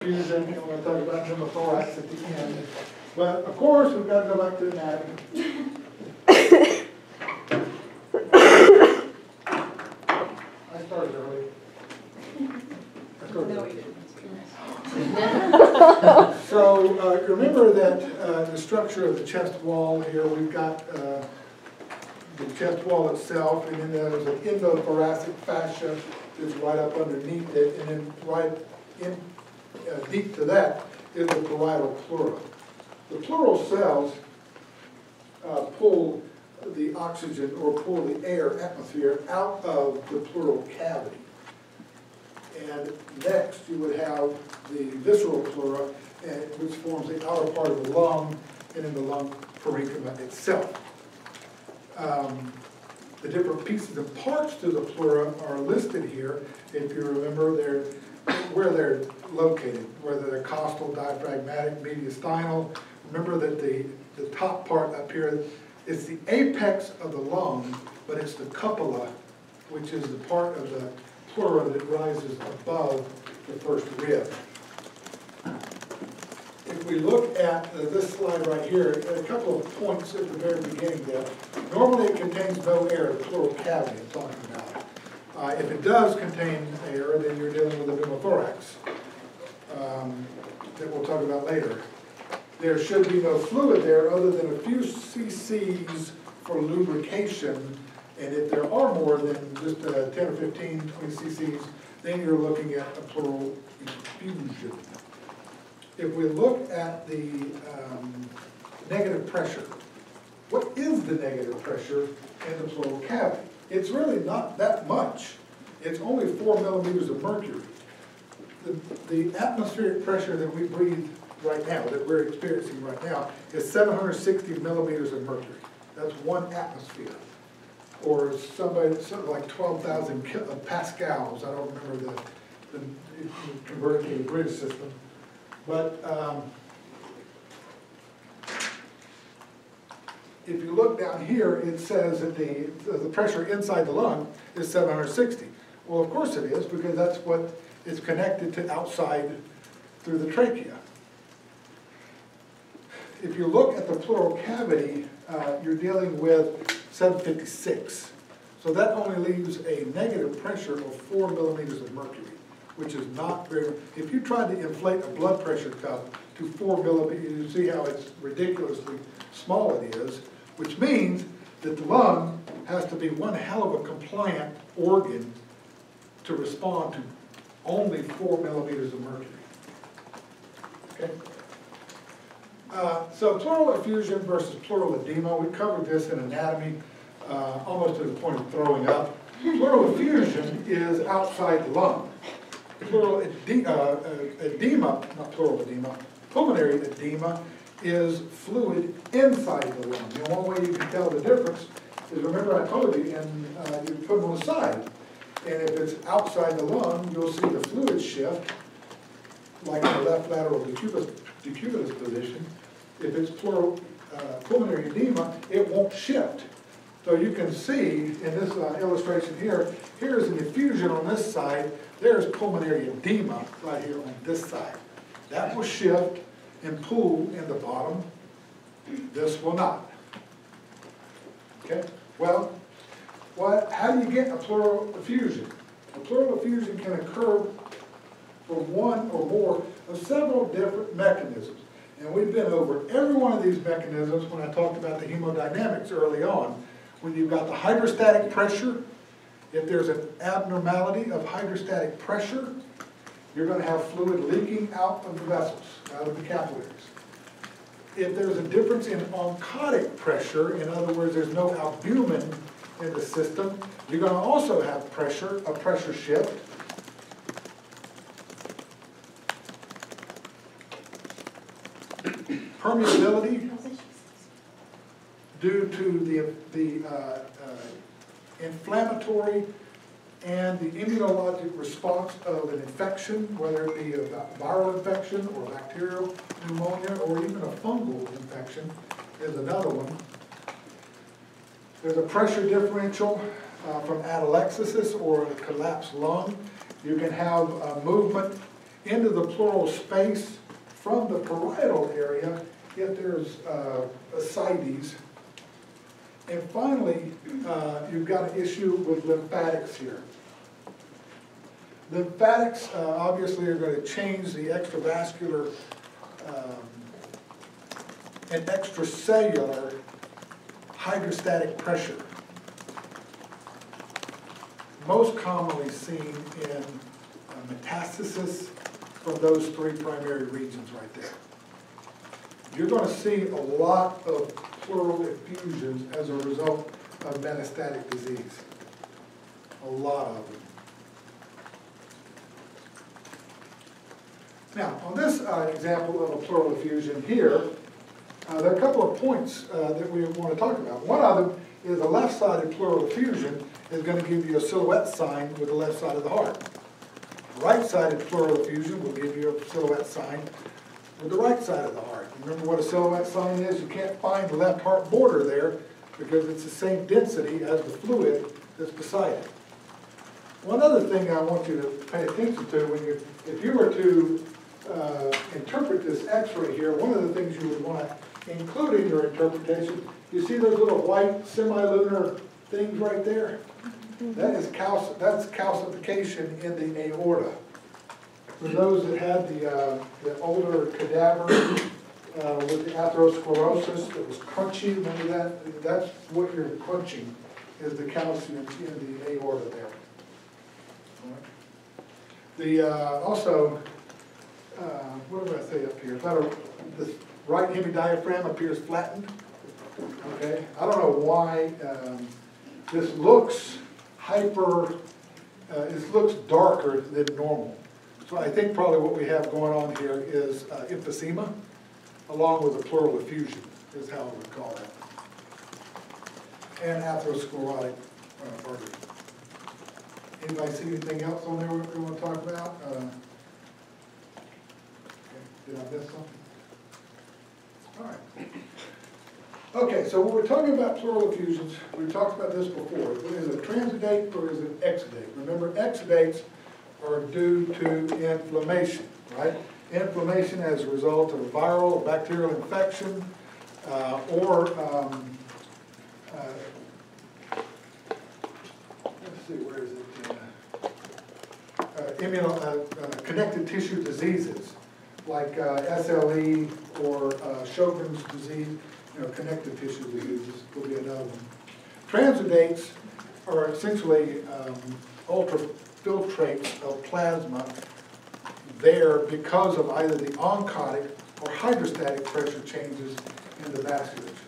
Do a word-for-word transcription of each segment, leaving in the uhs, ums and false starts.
fusion, and we'll talk about pneumothorax at the end. But of course, we've got to go back to anatomy. I started early. I started early. So uh, remember that uh, the structure of the chest wall here, we've got uh, the chest wall itself, and then there's an endothoracic fascia that's right up underneath it, and then right in uh, deep to that is the parietal pleura. The pleural cells uh, pull the oxygen or pull the air atmosphere out of the pleural cavity. And next you would have the visceral pleura, and, which forms the outer part of the lung, and then the lung parenchyma itself. Um, the different pieces and parts to the pleura are listed here. If you remember, they're where they're located, whether they're costal, diaphragmatic, mediastinal. Remember that the, the top part up here is the apex of the lung, but it's the cupula, which is the part of the pleura that rises above the first rib. If we look at uh, this slide right here, a couple of points at the very beginning there. Normally it contains no air, the pleural cavity I'm talking about. Uh, if it does contain air, then you're dealing with a pneumothorax um, that we'll talk about later. There should be no fluid there other than a few cc's for lubrication, and if there are more than just uh, ten or fifteen, twenty cc's, then you're looking at a pleural effusion. If we look at the um, negative pressure, what is the negative pressure in the pleural cavity? It's really not that much. It's only four millimeters of mercury. The, the atmospheric pressure that we breathe right now, that we're experiencing right now, is seven hundred sixty millimeters of mercury. That's one atmosphere. Or somebody, something like twelve thousand pascals. I don't remember the, the converted to the British system. But um, if you look down here, it says that the, the pressure inside the lung is seven hundred sixty. Well, of course it is, because that's what is connected to outside through the trachea. If you look at the pleural cavity, uh, you're dealing with seven fifty-six. So that only leaves a negative pressure of four millimeters of mercury, which is not very, if you tried to inflate a blood pressure cuff to four millimeters, you see how it's ridiculously small it is, which means that the lung has to be one hell of a compliant organ to respond to only four millimeters of mercury. Okay? Uh, so pleural effusion versus pleural edema, we covered this in anatomy uh, almost to the point of throwing up. Pleural effusion is outside the lung. Pleural edema, uh, edema, not pleural edema, pulmonary edema is fluid inside the lung. And one way you can tell the difference is, remember I told you, and uh, you put them on the side. And if it's outside the lung, you'll see the fluid shift, like in the left lateral decubitus, decubitus position. If it's pleural, uh, pulmonary edema, it won't shift. So you can see in this uh, illustration here, here's an effusion on this side, there's pulmonary edema right here on this side. That will shift and pool in the bottom. This will not. Okay? Well, what, how do you get a pleural effusion? A pleural effusion can occur from one or more of several different mechanisms. And we've been over every one of these mechanisms when I talked about the hemodynamics early on. When you've got the hydrostatic pressure, if there's an abnormality of hydrostatic pressure, you're going to have fluid leaking out of the vessels, out of the capillaries. If there's a difference in oncotic pressure, in other words, there's no albumin in the system, you're going to also have pressure, a pressure shift. Permeability due to the, the uh, uh, inflammatory and the immunologic response of an infection, whether it be a viral infection or bacterial pneumonia or even a fungal infection, is another one. There's a pressure differential uh, from atelectasis or a collapsed lung. You can have uh, movement into the pleural space from the parietal area if there's uh, ascites. And finally, uh, you've got an issue with lymphatics here. Lymphatics uh, obviously are going to change the extravascular um, and extracellular hydrostatic pressure, most commonly seen in uh, metastasis from those three primary regions right there. You're going to see a lot of pleural effusions as a result of metastatic disease. A lot of them. Now, on this uh, example of a pleural effusion here, uh, there are a couple of points uh, that we want to talk about. One of them is a left-sided pleural effusion is going to give you a silhouette sign with the left side of the heart. Right-sided pleural effusion will give you a silhouette sign with the right side of the heart. Remember what a silhouette sign is? You can't find the left heart border there because it's the same density as the fluid that's beside it. One other thing I want you to pay attention to, when you, if you were to uh, interpret this x-ray here, one of the things you would want to include in your interpretation, you see those little white semilunar things right there? That is calc that's calcification in the aorta. For those that had the, uh, the older cadaver uh, with the atherosclerosis that was crunchy, remember that? That's what you're crunching, is the calcium in the aorta there. The, uh, also, uh, what did I say up here? That the right hemidiaphragm appears flattened. Okay, I don't know why um, this looks hyper, uh, it looks darker than normal. So I think probably what we have going on here is uh, emphysema, along with a pleural effusion, is how I would call that, and atherosclerotic uh, artery. Anybody see anything else on there we want to talk about? Uh, okay. Did I miss something? All right. Okay, so when we're talking about pleural effusions, we've talked about this before. Is it transudate or is it exudate? Remember, exudates are due to inflammation, right? Inflammation as a result of a viral or bacterial infection uh, or um, uh, let's see, where is it? Uh, uh, immuno, uh, uh, connective tissue diseases like uh, S L E or uh, Sjogren's disease. You know, connective tissue diseases will be another one. Transudates are essentially um, ultrafiltrates of plasma there because of either the oncotic or hydrostatic pressure changes in the vasculature.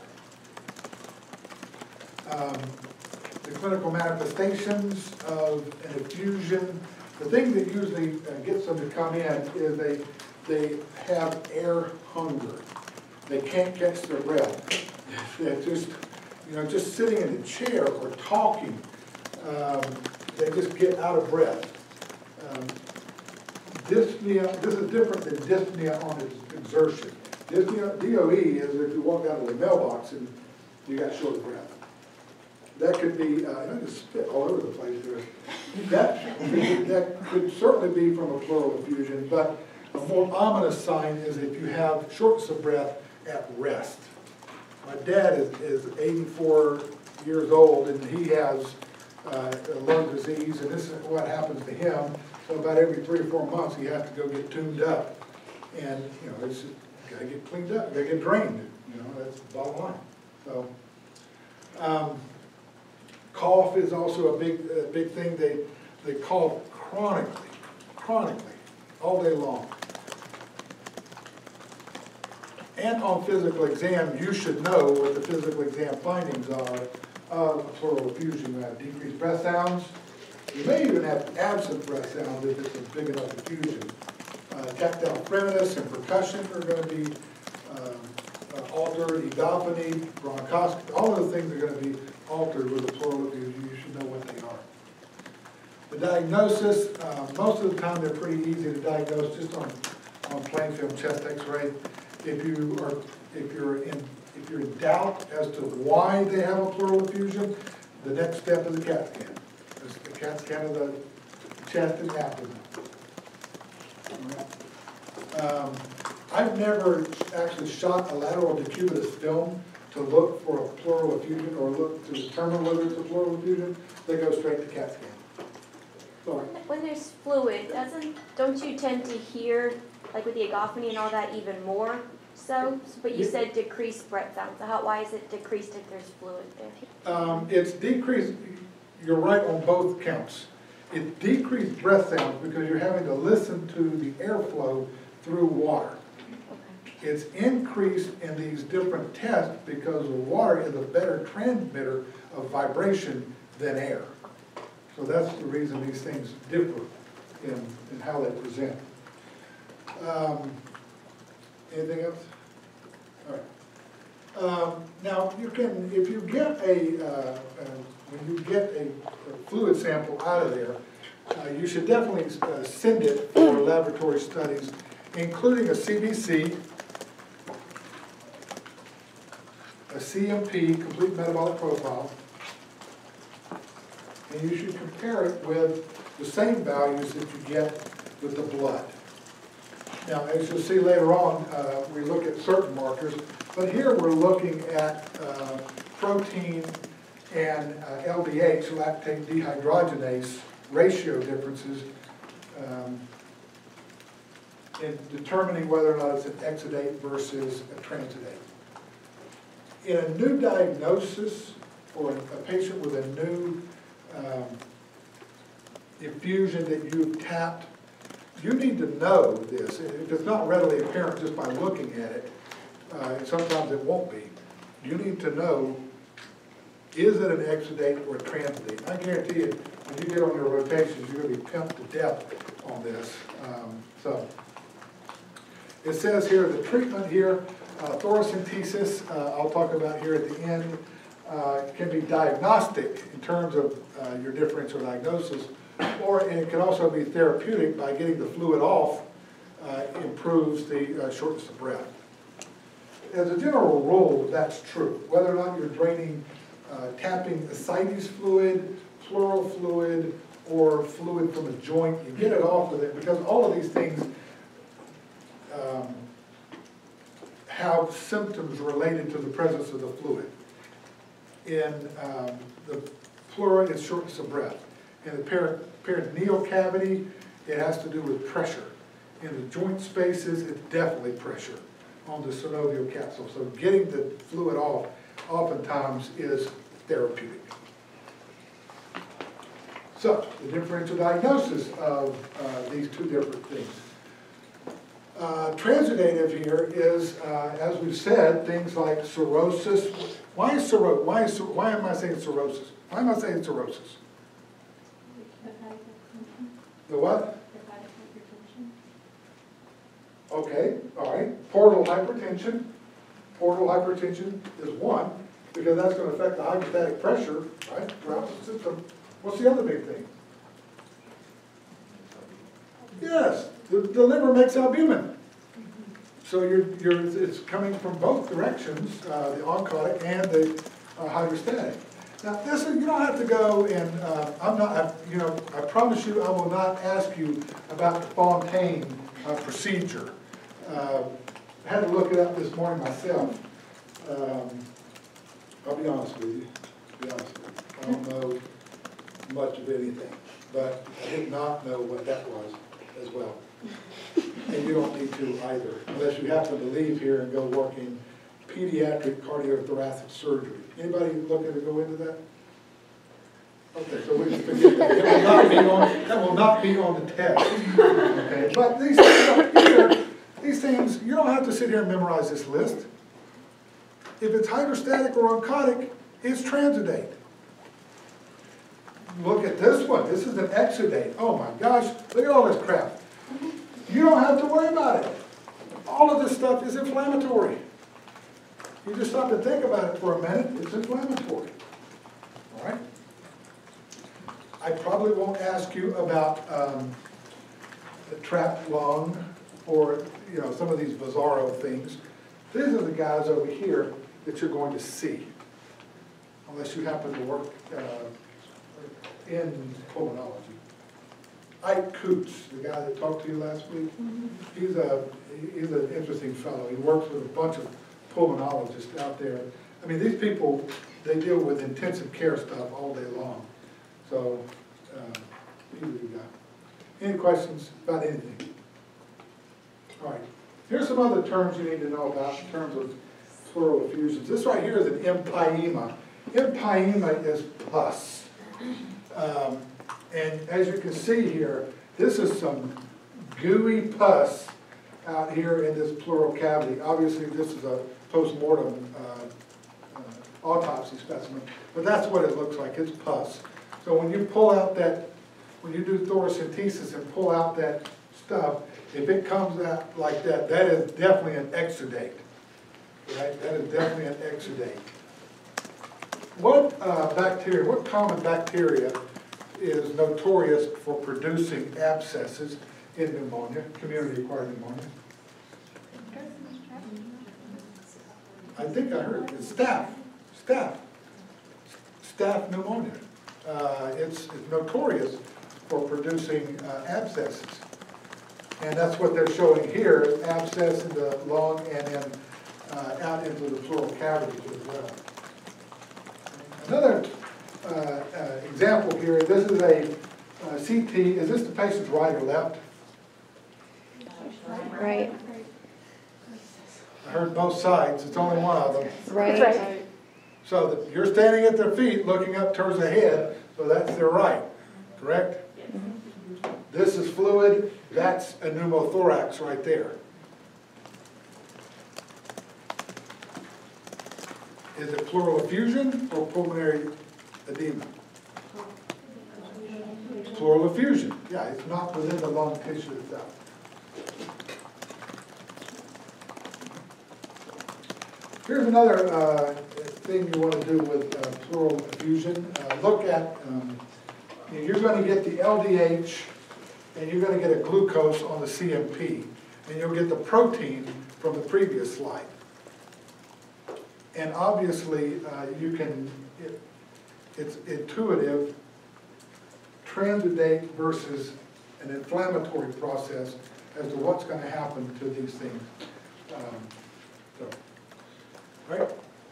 Um, the clinical manifestations of an effusion, the thing that usually uh, gets them to come in is they, they have air hunger. They can't catch their breath. They're just, you know, just sitting in a chair or talking, um, they just get out of breath. Um, dyspnea, this is different than dyspnea on exertion. Dyspnea, D O E, is if you walk out of the mailbox and you got short of breath. That could be, uh, I just spit all over the place there. That, that could certainly be from a pleural effusion, but a more ominous sign is if you have shortness of breath at rest. My dad is, is eighty-four years old and he has uh, a lung disease, and this is what happens to him. So about every three or four months he has to go get tuned up. And, you know, it's just got to get cleaned up, got to get drained. You know, that's the bottom line. So, um, cough is also a big, a big thing. They, they cough chronically, chronically, all day long. And on physical exam, you should know what the physical exam findings are of a pleural effusion. You have decreased breath sounds. You may even have absent breath sounds if it's a big enough effusion. Uh, tactile firmness and percussion are going to be uh, uh, altered. Egophony, bronchoscopy, all of the things are going to be altered with a pleural effusion. You should know what they are. The diagnosis, uh, most of the time they're pretty easy to diagnose just on, on plain film chest x-ray. If you are, if you're in, if you're in doubt as to why they have a pleural effusion, the next step is a CAT scan. It's the CAT scan of the chest and abdomen. All right. Um, I've never actually shot a lateral decubitus film to look for a pleural effusion or look to determine whether it's a pleural effusion. They go straight to CAT scan. Sorry. When there's fluid, doesn't, don't you tend to hear, like with the agophony and all that, even more so? But you said decreased breath sound, so how, why is it decreased if there's fluid there? Um, it's decreased, you're right on both counts. It decreased breath sounds because you're having to listen to the airflow through water. Okay. It's increased in these different tests because the water is a better transmitter of vibration than air. So that's the reason these things differ in, in how they present. Um, anything else? All right. Um, now, you can, if you get a, uh, uh, when you get a, a fluid sample out of there, uh, you should definitely uh, send it for laboratory studies, including a C B C, a C M P, complete metabolic profile, and you should compare it with the same values that you get with the blood. Now, as you'll see later on, uh, we look at certain markers, but here we're looking at uh, protein and uh, L D H, lactate dehydrogenase, ratio differences um, in determining whether or not it's an exudate versus a transudate. In a new diagnosis for a patient with a new um, effusion that you've tapped, you need to know this. If it's not readily apparent just by looking at it, uh, sometimes it won't be. You need to know, is it an exudate or a transudate? I guarantee you, when you get on your rotations, you're going to be pimped to death on this. Um, so, it says here, the treatment here, uh, thoracentesis, uh, I'll talk about here at the end, uh, can be diagnostic in terms of uh, your differential diagnosis, or and it can also be therapeutic by getting the fluid off, uh, improves the uh, shortness of breath. As a general rule, that's true. Whether or not you're draining, uh, tapping ascites fluid, pleural fluid, or fluid from a joint, you get it off with it because all of these things um, have symptoms related to the presence of the fluid. In um, the pleura, it's shortness of breath. In the peri peritoneal cavity, it has to do with pressure. In the joint spaces, it's definitely pressure on the synovial capsule. So getting the fluid off oftentimes is therapeutic. So, the differential diagnosis of uh, these two different things. Uh, transudative here is, uh, as we've said, things like cirrhosis. Why is cirrhosis? Why, is, why am I saying cirrhosis? Why am I saying cirrhosis? The what? Okay, all right. Portal hypertension. Portal hypertension is one, because that's going to affect the hydrostatic pressure, right, throughout the system. What's the other big thing? Yes, the, the liver makes albumin. So you're, you're, it's coming from both directions, uh, the oncotic and the uh, hydrostatic. Now, this is, you don't have to go and, uh, I'm not, I, you know, I promise you I will not ask you about the Fontaine uh, procedure. Uh, I had to look it up this morning myself. Um, I'll be honest with you, be honest with you. I don't know much of anything, but I did not know what that was as well. And you don't need to either, unless you happen to leave here and go work in pediatric cardiothoracic surgery. Anybody looking to go into that? Okay, so we can forget that. It will not be on, that will not be on the test. Okay, but these things up here, these things, you don't have to sit here and memorize this list. If it's hydrostatic or oncotic, it's transudate. Look at this one. This is an exudate. Oh my gosh, look at all this crap. You don't have to worry about it. All of this stuff is inflammatory. You just stop and think about it for a minute, it's inflammatory. All right? I probably won't ask you about um, the trapped lung or, you know, some of these bizarro things. These are the guys over here that you're going to see, unless you happen to work uh, in pulmonology. Ike Coots, the guy that talked to you last week. He's a, he's an interesting fellow. He works with a bunch of pulmonologists out there. I mean, these people, they deal with intensive care stuff all day long. So, uh, he's a good guy. Any questions about anything? All right. Here's some other terms you need to know about in terms of pleural effusions. This right here is an empyema. Empyema is pus. Um, and as you can see here, this is some gooey pus out here in this pleural cavity. Obviously, this is a post-mortem uh, uh, autopsy specimen, but that's what it looks like. It's pus. So when you pull out that, when you do thoracentesis and pull out that stuff, if it comes out like that, that is definitely an exudate. Right? That is definitely an exudate. What uh, bacteria, what common bacteria is notorious for producing abscesses in pneumonia, community-acquired pneumonia? I think I heard it. It's staph. Staph. Staph pneumonia. Uh, it's, it's notorious for producing uh, abscesses. And that's what they're showing here, is abscess in the lung and then uh, out into the pleural cavity as well. Another uh, uh, example here, this is a uh, C T. Is this the patient's right or left? Right. I heard both sides. It's only one of them. Right. Right. So the, you're standing at their feet looking up towards the head, so that's their right, correct? Mm-hmm. This is fluid. That's a pneumothorax right there. Is it pleural effusion or pulmonary edema? Pleural effusion. Yeah, it's not within the lung tissue itself. Here's another uh, thing you want to do with uh, pleural effusion. Uh, look at, um, you're going to get the L D H and you're going to get a glucose on the C M P. And you'll get the protein from the previous slide. And obviously, uh, you can, it, it's intuitive, transudate versus an inflammatory process as to what's going to happen to these things. Um, so, right?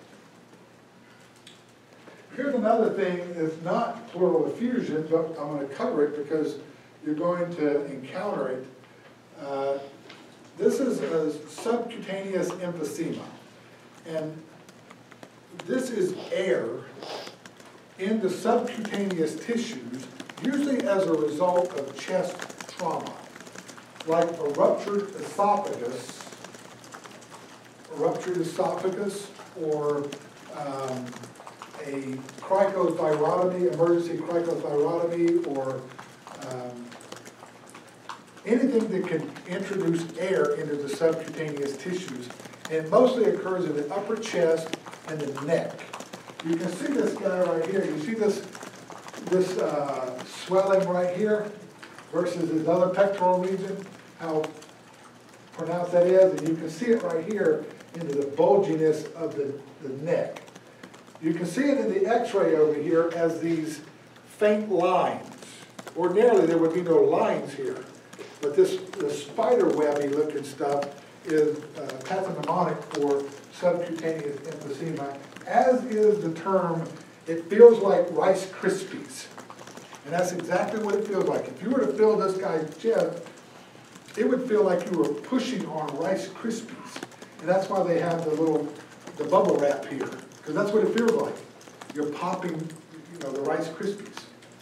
Here's another thing, it's not pleural effusion, but I'm going to cover it because you're going to encounter it. Uh, this is a subcutaneous emphysema. And this is air in the subcutaneous tissues, usually as a result of chest trauma, like a ruptured esophagus, a ruptured esophagus, or um, a cricothyrotomy, emergency cricothyrotomy, or um, anything that can introduce air into the subcutaneous tissues. And it mostly occurs in the upper chest and the neck. You can see this guy right here. You see this, this uh, swelling right here versus his other pectoral region, how pronounced that is. And you can see it right here into the bulginess of the, the neck. You can see it in the x-ray over here as these faint lines. Ordinarily, there would be no lines here. But this, this spider webby looking stuff is uh, pathognomonic for subcutaneous emphysema, as is the term, it feels like Rice Krispies. And that's exactly what it feels like. If you were to fill this guy's chest, it would feel like you were pushing on Rice Krispies. And that's why they have the little, the bubble wrap here, because that's what it feels like. You're popping, you know, the Rice Krispies.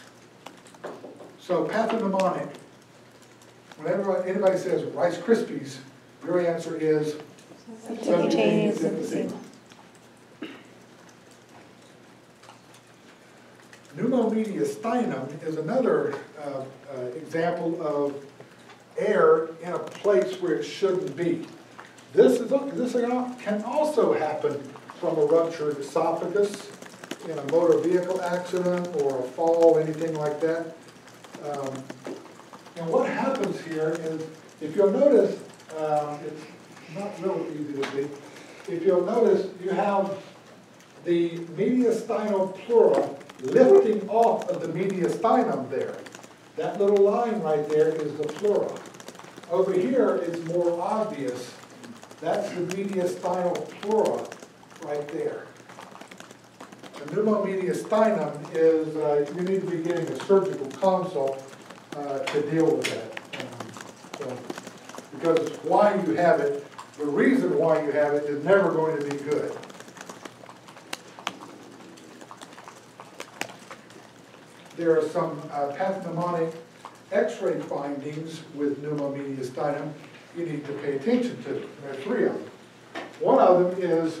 So pathognomonic, whenever anybody says Rice Krispies, your answer is subcutaneous emphysema. Pneumomediastinum is another uh, uh, example of air in a place where it shouldn't be. This, is, this can also happen from a ruptured esophagus in a motor vehicle accident or a fall, anything like that. Um, and what happens here is, if you'll notice, um, it's not real easy to see. If you'll notice, you have the mediastinal pleura lifting off of the mediastinum there. That little line right there is the pleura. Over here, it's more obvious. That's the mediastinal pleura right there. The pneumomediastinum is, uh, you need to be getting a surgical consult uh, to deal with that. Um, so, because why you have it, the reason why you have it is never going to be good. There are some uh, pathognomonic X-ray findings with pneumomediastinum you need to pay attention to. There are three of them. One of them is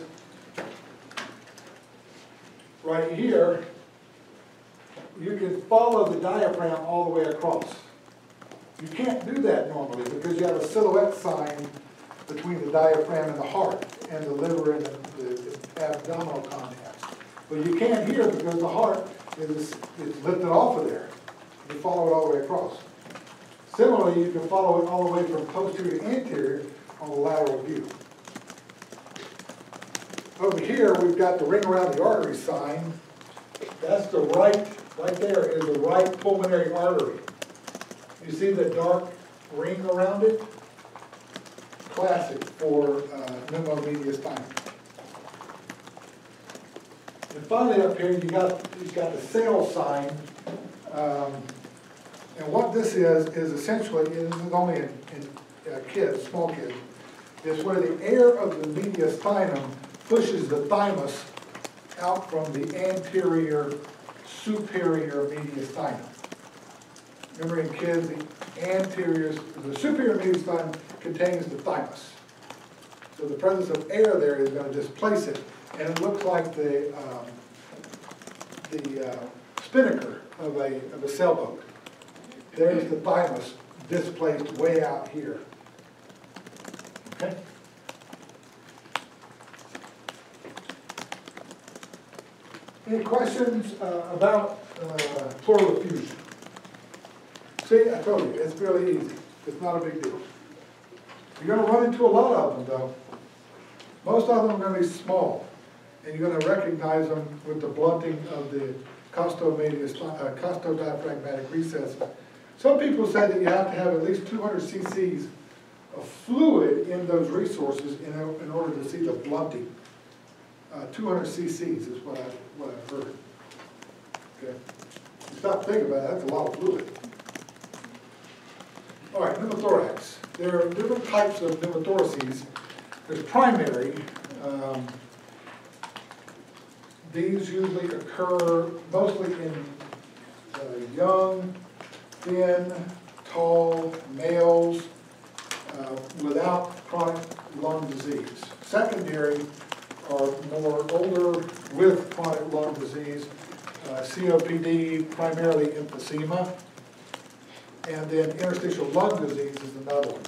right here. You can follow the diaphragm all the way across. You can't do that normally because you have a silhouette sign between the diaphragm and the heart and the liver and the, the, the abdominal contacts. But you can't here because the heart is, is lifted off of there. You follow it all the way across. Similarly, you can follow it all the way from posterior to anterior on the lateral view. Over here, we've got the ring around the artery sign. That's the right, right there is the right pulmonary artery. You see the dark ring around it? Classic for uh, pneumomediastinum. And finally up here, you got, you've got the sail sign. Um, and what this is, is essentially, this is only in, in uh, kids, small kids, is where the air of the mediastinum pushes the thymus out from the anterior superior mediastinum. Remember in kids, the anterior, the superior mediastinum contains the thymus. So the presence of air there is going to displace it, and it looks like the um, the uh, spinnaker of a of a sailboat. There's the thymus displaced way out here. Okay. Any questions uh, about uh, pleural effusion? See, I told you, it's really easy. It's not a big deal. You're going to run into a lot of them, though. Most of them are going to be small, and you're going to recognize them with the blunting of the costomedius, uh, costodiaphragmatic recess. Some people say that you have to have at least two hundred c c's of fluid in those resources in, in order to see the blunting. Uh, two hundred c c's is what, I, what I've heard. Okay. You stop thinking about it, that's a lot of fluid. All right, pneumothorax. There are different types of pneumothoraces. There's primary. Um, these usually occur mostly in uh, young, thin, tall males uh, without chronic lung disease. Secondary are more older with chronic lung disease, uh, C O P D, primarily emphysema, and then interstitial lung disease is another one.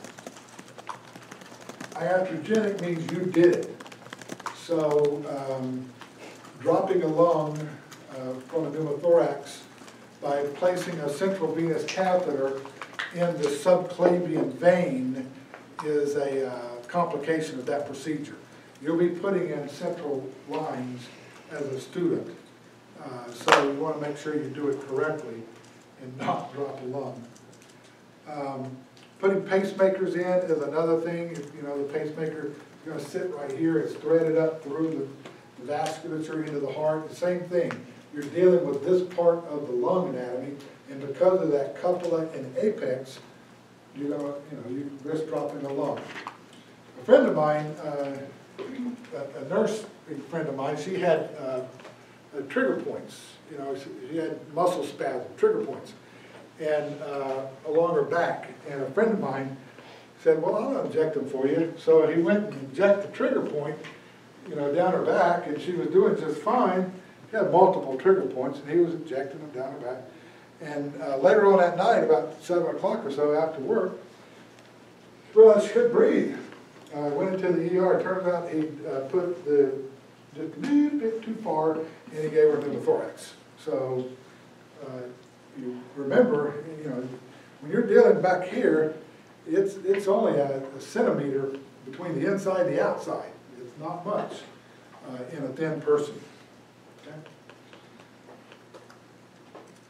Iatrogenic means you did it. So um, dropping a lung uh, from a pneumothorax by placing a central venous catheter in the subclavian vein is a uh, complication of that procedure. You'll be putting in central lines as a student. Uh, so you want to make sure you do it correctly and not drop a lung. Um, putting pacemakers in is another thing. If, you know, the pacemaker is going to sit right here. It's threaded up through the, the vasculature into the heart. The same thing. You're dealing with this part of the lung anatomy, and because of that cupula and apex, you're going to, you know, you risk dropping a lung. A friend of mine, uh, a, a nurse friend of mine, she had uh, uh, trigger points. You know, she, she had muscle spasm, trigger points, and uh, along her back. And a friend of mine said, "Well, I'll inject them for you." So he went and injected the trigger point, you know, down her back, and she was doing just fine. She had multiple trigger points, and he was injecting them down her back. And uh, later on that night, about seven o'clock or so after work, she realized she couldn't breathe. Uh, went into the E R. It turns out he uh, put the just a little bit too far, and he gave her pneumothorax. So uh, you remember, you know, when you're dealing back here, it's it's only a, a centimeter between the inside and the outside. It's not much uh, in a thin person. Okay?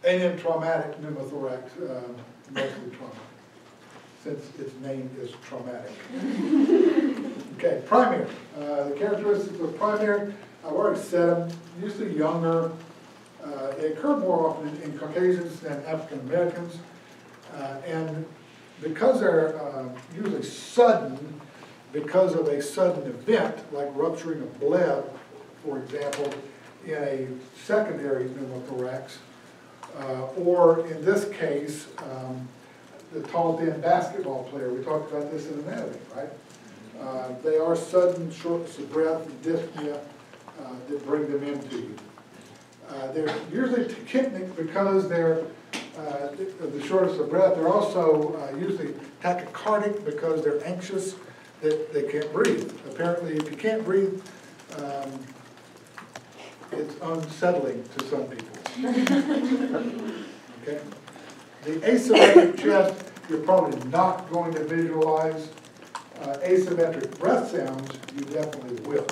And then traumatic pneumothorax, um, mostly trauma, since its name is traumatic. Okay, primary. Uh, the characteristics of primary, I've already said them, usually younger. Uh, they occur more often in, in Caucasians than African Americans. Uh, and because they're uh, usually sudden, because of a sudden event, like rupturing a bleb, for example, in a secondary pneumothorax, uh, or in this case, um, the tall, thin basketball player. We talked about this in anatomy, right? Uh, they are sudden shortness of breath and dyspnea uh, that bring them into you. Uh, they're usually tachypnic because they're uh, the shortness of breath. They're also uh, usually tachycardic because they're anxious that they can't breathe. Apparently, if you can't breathe, um, it's unsettling to some people. Okay. The asymmetric chest, you're probably not going to visualize. Uh, asymmetric breath sounds, you definitely will.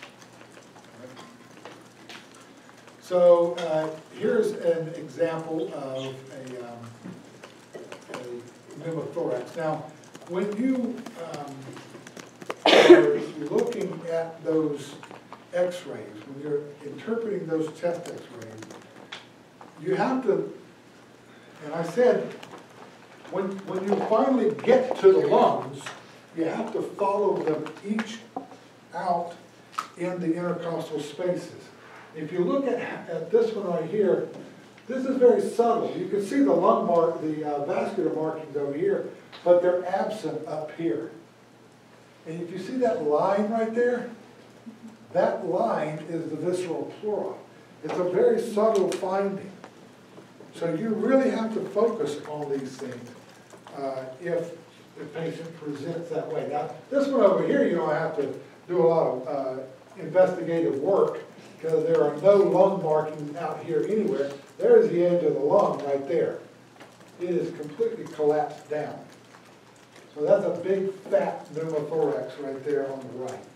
So uh, here's an example of a, um, a pneumothorax. Now, when you um, are looking at those x-rays, when you're interpreting those chest x-rays, you have to, and I said, when, when you finally get to the lungs, you have to follow them each out in the intercostal spaces. If you look at, at this one right here, this is very subtle. You can see the lung mark, the uh, vascular markings over here, but they're absent up here. And if you see that line right there, that line is the visceral pleura. It's a very subtle finding. So you really have to focus on these things uh, if the patient presents that way. Now, this one over here, you don't have to do a lot of uh, investigative work because there are no lung markings out here anywhere. There's the edge of the lung right there. It is completely collapsed down. So that's a big fat pneumothorax right there on the right.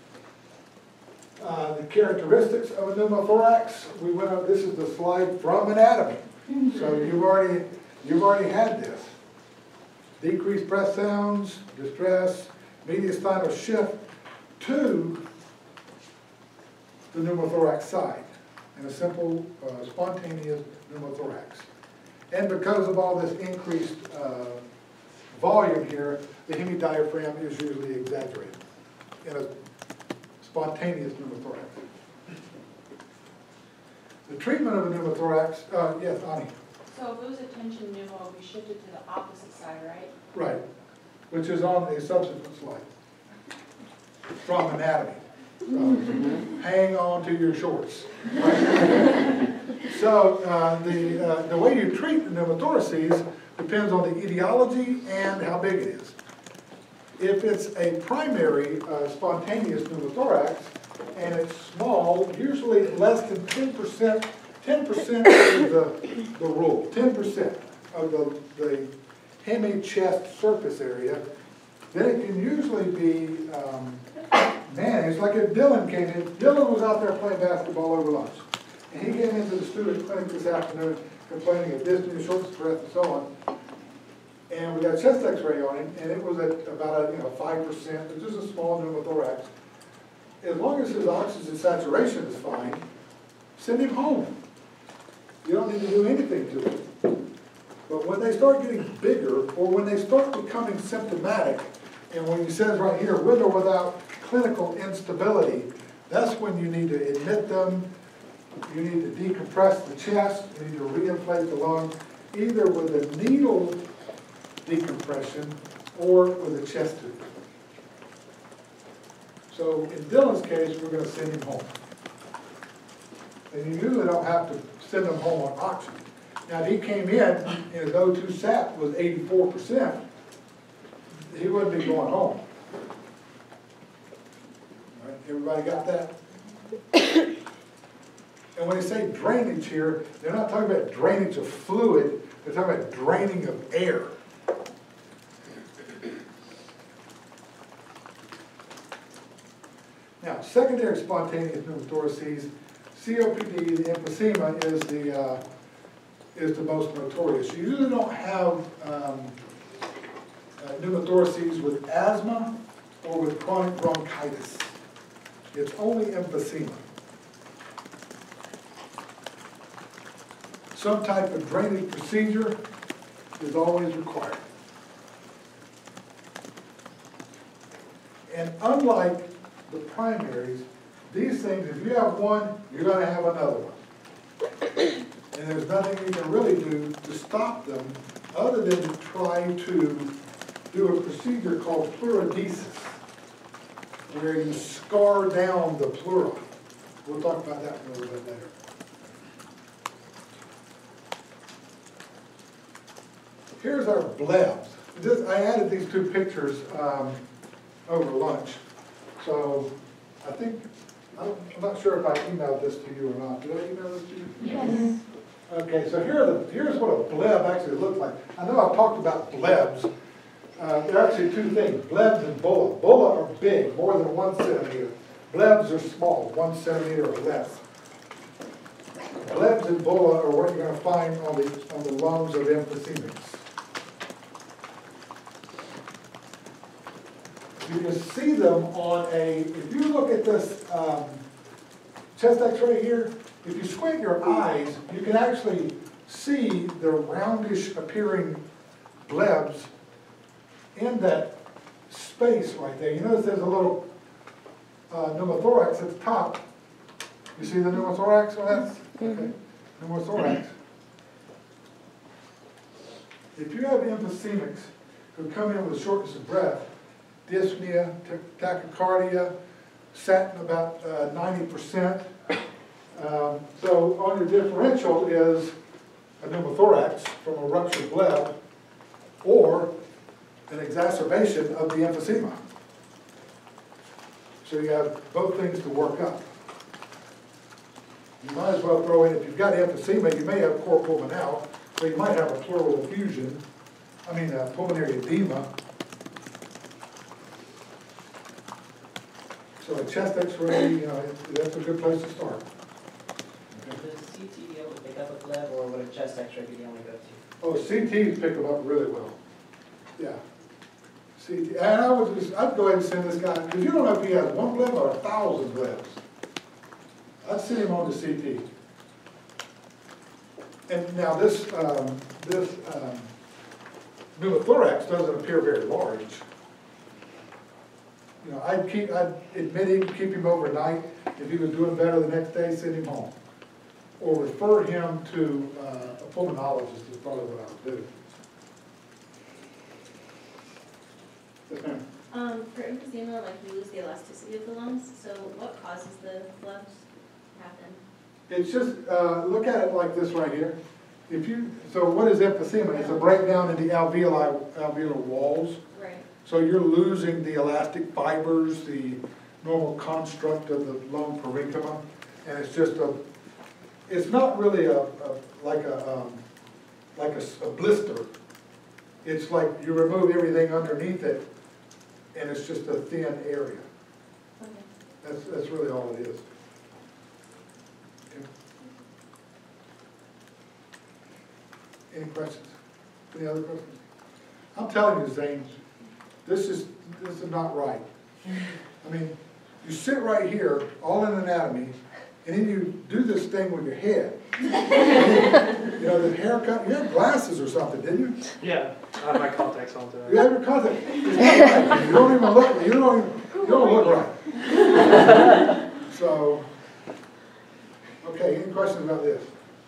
Uh, the characteristics of a pneumothorax, we went up, this is the slide from anatomy. So you've already, you've already had this. Decreased breath sounds, distress, mediastinal shift to the pneumothorax side, and a simple, uh, spontaneous pneumothorax. And because of all this increased uh, volume here, the hemidiaphragm is usually exaggerated in a spontaneous pneumothorax. The treatment of a pneumothorax, uh, yes, Ani? So if it was a tension pneumo, we shifted to the opposite side, right? Right, which is on a subsequent slide from anatomy. So, hang on to your shorts. Right? So uh, the, uh, the way you treat the pneumothoraces depends on the etiology and how big it is. If it's a primary uh, spontaneous pneumothorax and it's small, usually less than ten percent, ten percent is the, the rule, ten percent of the, the hemi-chest surface area, then it can usually be um, managed. Like if Dylan came in, Dylan was out there playing basketball over lunch, and he came into the student clinic this afternoon complaining of dyspnea, shortness of breath, and so on. And we got a chest x-ray on him, and it was at about a, you know, five percent. It was just a small pneumothorax. As long as his oxygen saturation is fine, send him home. You don't need to do anything to it. But when they start getting bigger, or when they start becoming symptomatic, and when he says right here, with or without clinical instability, that's when you need to admit them, you need to decompress the chest, you need to reinflate the lung, either with a needle decompression or with a chest tube. So in Dylan's case, we're going to send him home. And you usually don't have to send him home on oxygen. Now, if he came in and his O two sat was eighty-four percent, he wouldn't be going home. All right, everybody got that? And when they say drainage here, they're not talking about drainage of fluid, they're talking about draining of air. Now, secondary spontaneous pneumothoraces, C O P D, the emphysema, is the uh, is the most notorious. You usually don't have um, uh, pneumothoraces with asthma or with chronic bronchitis. It's only emphysema. Some type of drainage procedure is always required. And unlike the primaries, these things, if you have one, you're going to have another one. And there's nothing you can really do to stop them other than to try to do a procedure called pleurodesis, where you scar down the pleura. We'll talk about that a little bit later. Here's our blebs. This, I added these two pictures um, over lunch. So I think, I don't, I'm not sure if I emailed this to you or not. Did I email this to you? Yes. Okay, so here are the, here's what a bleb actually looks like. I know I've talked about blebs. Uh, there are actually two things, blebs and bulla. Bulla are big, more than one centimeter. Blebs are small, one centimeter or less. Blebs and bulla are what you're going to find on the, on the lungs of emphysemics. You can see them on a, if you look at this um, chest x-ray here, if you squint your eyes, you can actually see the roundish appearing blebs in that space right there. You notice there's a little uh, pneumothorax at the top. You see the pneumothorax on that? Okay. Pneumothorax. If you have emphysemics who come in with shortness of breath, dyspnea, tachycardia, satin about uh, ninety percent. Um, so on your differential is a pneumothorax from a ruptured bleb or an exacerbation of the emphysema. So you have both things to work up. You might as well throw in, if you've got emphysema, you may have cor pulmonale, so you might have a pleural effusion, I mean a pulmonary edema. So a chest x-ray, you know, that's a good place to start. Does C T be able to pick up a bleb, or would a chest x-ray be the only go-to? Oh, C Ts pick them up really well. Yeah. C T, and I would just, I'd go ahead and send this guy, because you don't know if he has one bleb or a thousand blebs. I'd send him on to C T. And now this, um, this um, pneumothorax doesn't appear very large. You know, I'd keep, I'd admit him, keep him overnight. If he was doing better the next day, send him home. Or refer him to uh, a pulmonologist is probably what I would do. Yes, ma'am. Um, for emphysema, like you lose the elasticity of the lungs, so what causes the blebs to happen? It's just, uh, look at it like this right here. If you, so what is emphysema? It's a breakdown in the alveoli, alveolar walls. Right. So you're losing the elastic fibers, the normal construct of the lung parenchyma, and it's just a, it's not really a, a like a, um, like a, a blister. It's like you remove everything underneath it, and it's just a thin area. Okay. That's, that's really all it is. Okay. Any questions? Any other questions? I'm telling you, Zane, this is, this is not right. I mean, you sit right here, all in anatomy, and then you do this thing with your head. You know, the haircut, you had glasses or something, didn't you? Yeah, I have my contacts on today. You have your contact. It's not right. You don't even look, you don't even, you don't look right. So, okay, any questions about this?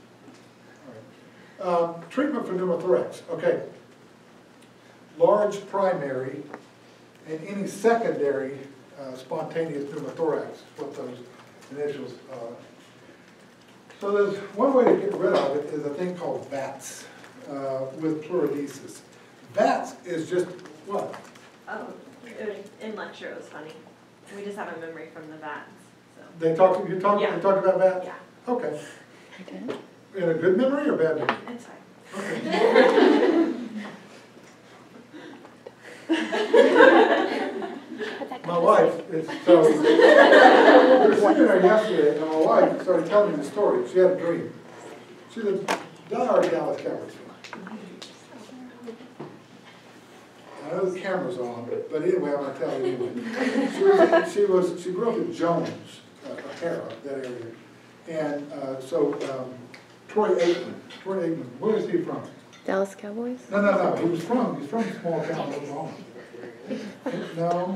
All right. Um, treatment for pneumothorax, okay. Large primary and any secondary uh, spontaneous pneumothorax, what those initials are. So there's one way to get rid of it is a thing called V A T S uh, with pleurodesis. V A T S is just what? Oh, in lecture it was funny. We just have a memory from the V A Ts. So. They talked. You talked. Yeah. They talked about V A T S. Yeah. Okay. In a good memory or bad memory? It's fine. Okay. My wife is so. We were sitting there yesterday, and my wife started telling me the story. She had a dream. She said, Not our Dallas Cowboys fan. I know the camera's on, but, but anyway, I'm gonna tell you anyway. She was, she was, she grew up in Jones, uh, O'Hara, that area. And, uh, so, um, Troy Aikman, Troy Aikman, where is he from? Dallas Cowboys? No, no, no, he was from, he's from a small town, Oklahoma. No,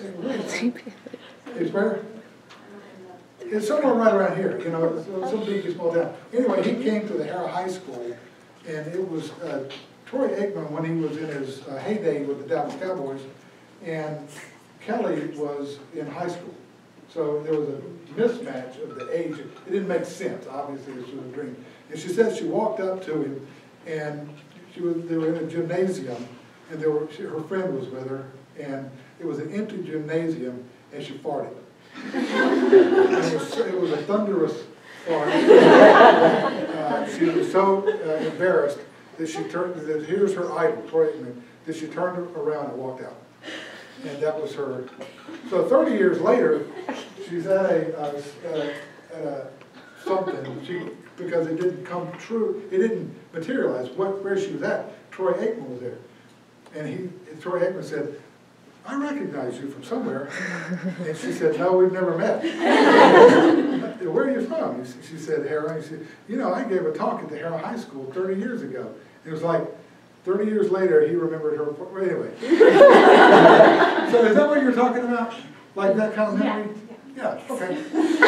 he's where? It's somewhere right around here, you know, it's some big, small town. Anyway, he came to the Hara High School, and it was, uh, Troy Aikman, when he was in his uh, heyday with the Dallas Cowboys, and Kelly was in high school. So there was a mismatch of the age. It didn't make sense, obviously, this was a dream. And she said she walked up to him, and she was, they were in a gymnasium, and there were, she, her friend was with her, and it was an empty gymnasium, and she farted. And it, was, it was a thunderous fart. Uh, she was so uh, embarrassed that she turned, that here's her idol, Troy Aikman, that she turned around and walked out. And that was her. So thirty years later, she's at a, uh, at a, at a something, she, because it didn't come true, it didn't materialize what, where she was at. Troy Aikman was there. And he, Troy Aikman said, I recognize you from somewhere. And she said, no, we've never met. Where are you from? She said, Hara. She said, you know, I gave a talk at the Hara High School thirty years ago. It was like, thirty years later, he remembered her. Anyway. So is that what you're talking about? Like that kind of memory? Yeah, yeah. Okay.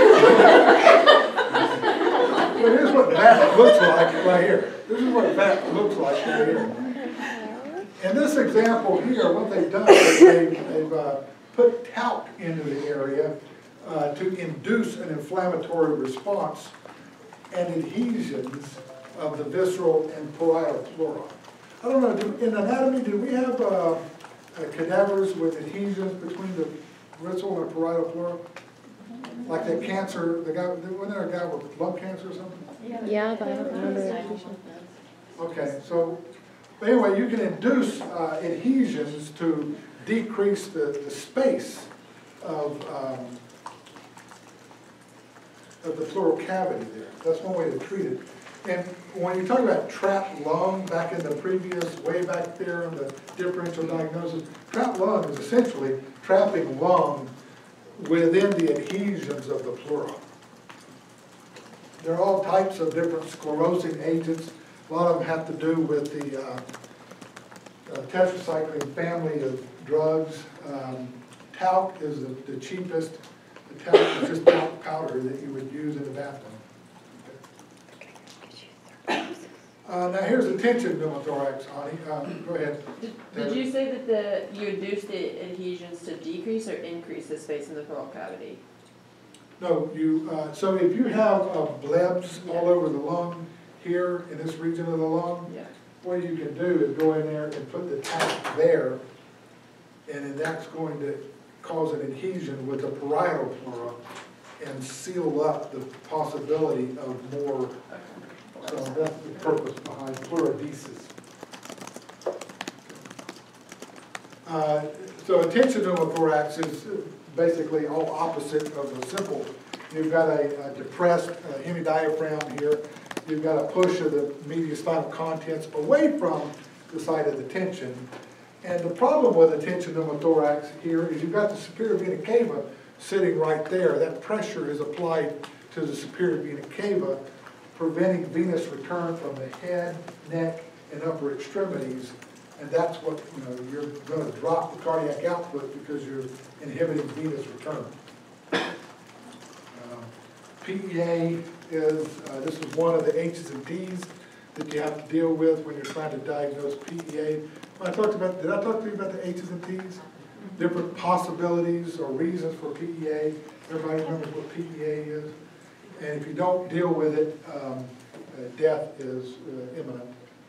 Well, here's what that looks like right here. This is what that looks like right here. In this example here, what they've done is they've, they've uh, put talc into the area uh, to induce an inflammatory response and adhesions of the visceral and parietal flora. I don't know, do, in anatomy, do we have uh, uh, cadavers with adhesions between the visceral and parietal flora? Like that cancer, the guy, wasn't there a guy with lung cancer or something? Yeah, but I don't remember adhesion. Okay, so anyway, you can induce uh, adhesions to decrease the, the space of, um, of the pleural cavity there. That's one way to treat it. And when you talk about trapped lung, back in the previous, way back there in the differential diagnosis, trapped lung is essentially trapping lung within the adhesions of the pleura. There are all types of different sclerosing agents. A lot of them have to do with the uh, uh, tetracycline family of drugs. Um, talc is the, the cheapest. The talc is just talc powder that you would use in the bathroom. Uh, now here's the tension pneumothorax, Ani. Uh, go ahead. Did, did you say that the you induced the adhesions to decrease or increase the space in the pleural cavity? No, you. Uh, so if you have uh, blebs Yeah. all over the lung here in this region of the lung, Yeah. what you can do is go in there and put the talc there, and then that's going to cause an adhesion with the parietal pleura and seal up the possibility of more. So that's the purpose behind pleurodesis. Uh, so a tension pneumothorax is basically all opposite of the simple. You've got a, a depressed uh, hemidiaphragm here. You've got a push of the mediastinal contents away from the site of the tension. And the problem with a tension pneumothorax here is you've got the superior vena cava sitting right there. That pressure is applied to the superior vena cava, preventing venous return from the head, neck, and upper extremities. And that's what, you know, you're going to drop the cardiac output because you're inhibiting venous return. Um, P E A is, uh, this is one of the H's and T's that you have to deal with when you're trying to diagnose P E A. When I talked about, did I talk to you about the H's and T's? Different possibilities or reasons for P E A. Everybody remembers what P E A is. And if you don't deal with it, um, uh, death is uh, imminent.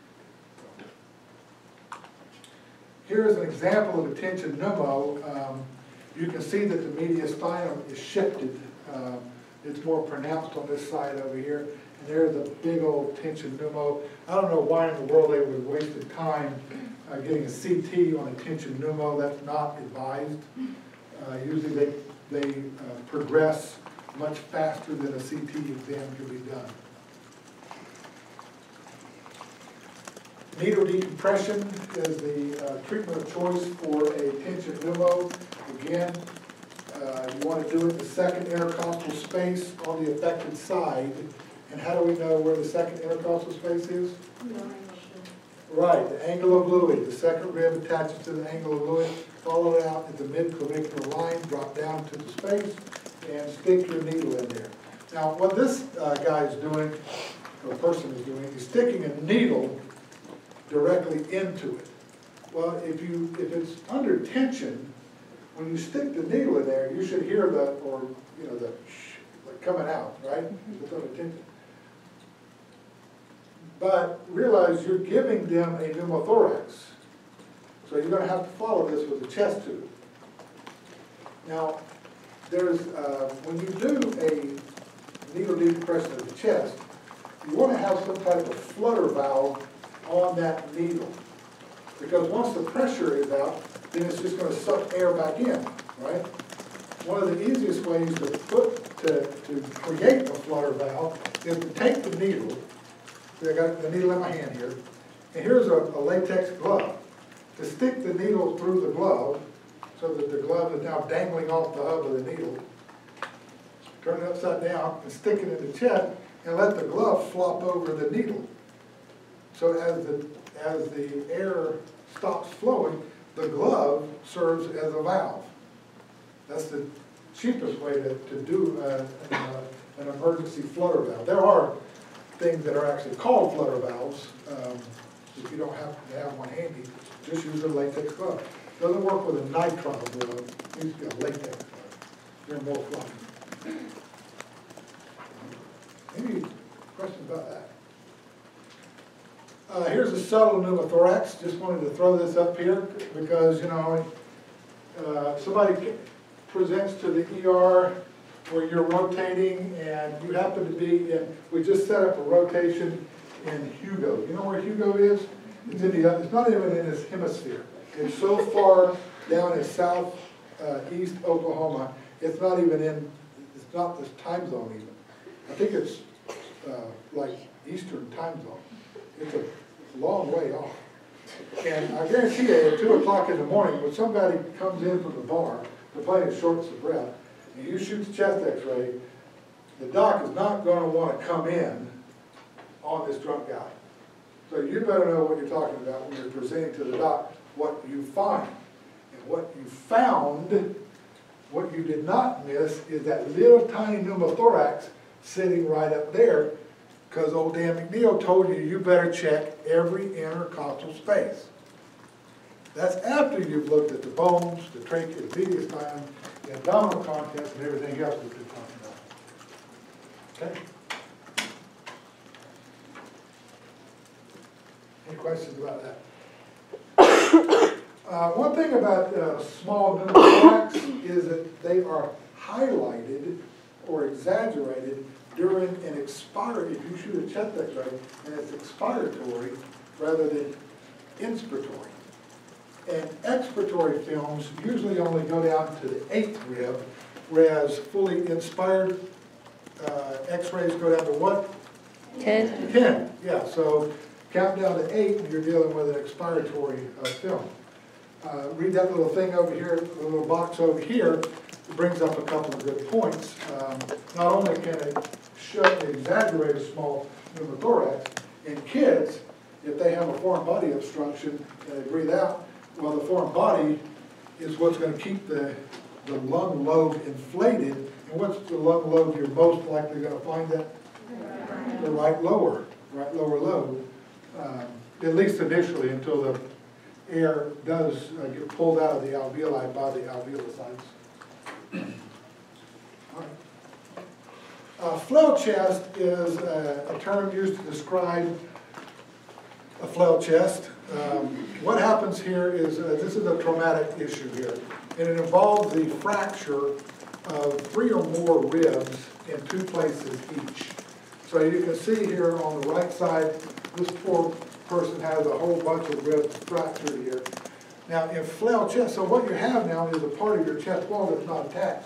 Here's an example of a tension pneumo. Um, you can see that the mediastinum is shifted. Um, it's more pronounced on this side over here. And there's a big old tension pneumo. I don't know why in the world they would have wasted time uh, getting a C T on a tension pneumo. That's not advised. Uh, usually they, they uh, progress much faster than a C T exam can be done. Needle decompression is the uh, treatment of choice for a tension pneumo. Again, uh, you want to do it the second intercostal space on the affected side. And how do we know where the second intercostal space is? Right, the angle of Louis. The second rib attaches to the angle of Louis. Follow it out at the mid-clavicular line, drop down to the space, and stick your needle in there. Now, what this uh, guy is doing, or person is doing, is sticking a needle directly into it. Well, if you if it's under tension, when you stick the needle in there, you should hear the, or you know, the sh like coming out, right? It's under tension. But realize you're giving them a pneumothorax. So you're going to have to follow this with a chest tube. Now, there's, uh, when you do a needle decompression of the chest, you want to have some type of flutter valve on that needle. Because once the pressure is out, then it's just going to suck air back in, right? One of the easiest ways to put, to, to create a flutter valve is to take the needle. I got the needle in my hand here, and here's a, a latex glove. To stick the needle through the glove, so that the glove is now dangling off the hub of the needle, turn it upside down and stick it in the chest, and let the glove flop over the needle. So as the, as the air stops flowing, the glove serves as a valve. That's the cheapest way to, to do uh, an, uh, an emergency flutter valve. There are things that are actually called flutter valves. Um, if you don't happen to have one handy, just use a latex glove. Doesn't work with a nitrile glove. It needs to be a latex glove. They're more fluffy. Any questions about that? Uh, here's a subtle pneumothorax. Just wanted to throw this up here because, you know, uh, somebody presents to the E R where you're rotating and you happen to be in, we just set up a rotation in Hugo. You know where Hugo is? It's in the, it's not even in this hemisphere. It's so far down in south uh, east Oklahoma, it's not even in, it's not this time zone even. I think it's uh, like Eastern time zone. It's a long way off. And I guarantee you, at two o'clock in the morning, when somebody comes in from the bar, they're playing shortness of breath, and you shoot the chest x-ray, the doc is not going to want to come in on this drunk guy. So you better know what you're talking about when you're presenting to the doc what you find. And what you found, what you did not miss, is that little tiny pneumothorax sitting right up there, because old Dan McNeil told you you better check every intercostal space. That's after you've looked at the bones, the trachea, the mediastinum, the abdominal contents, and everything else we've been talking about. Okay? Any questions about that? uh, one thing about uh, small pneumothorax is that they are highlighted or exaggerated during an expiratory. If you shoot a chest x-ray and it's expiratory rather than inspiratory. And expiratory films usually only go down to the eighth rib, whereas fully inspired uh, x-rays go down to what? Ten. Ten, yeah. So count down to eight and you're dealing with an expiratory uh, film. Uh, read that little thing over here, the little box over here. It brings up a couple of good points. Um, not only can it show, exaggerate a small pneumothorax, in kids, if they have a foreign body obstruction and they breathe out, well, the foreign body is what's going to keep the, the lung lobe inflated. And what's the lung lobe you're most likely going to find that? Right. The right lower, right lower lobe, um, at least initially until the air does uh, get pulled out of the alveoli by the alveolocytes. All right. Uh, flail chest is a, a term used to describe a flail chest. Um, what happens here is, uh, this is a traumatic issue here, and it involves the fracture of three or more ribs in two places each. So you can see here on the right side, this poor person has a whole bunch of ribs fractured here. Now in flail chest, so what you have now is a part of your chest wall that's not attached.